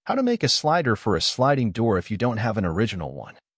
How to make a slider for a sliding door if you don't have an original one.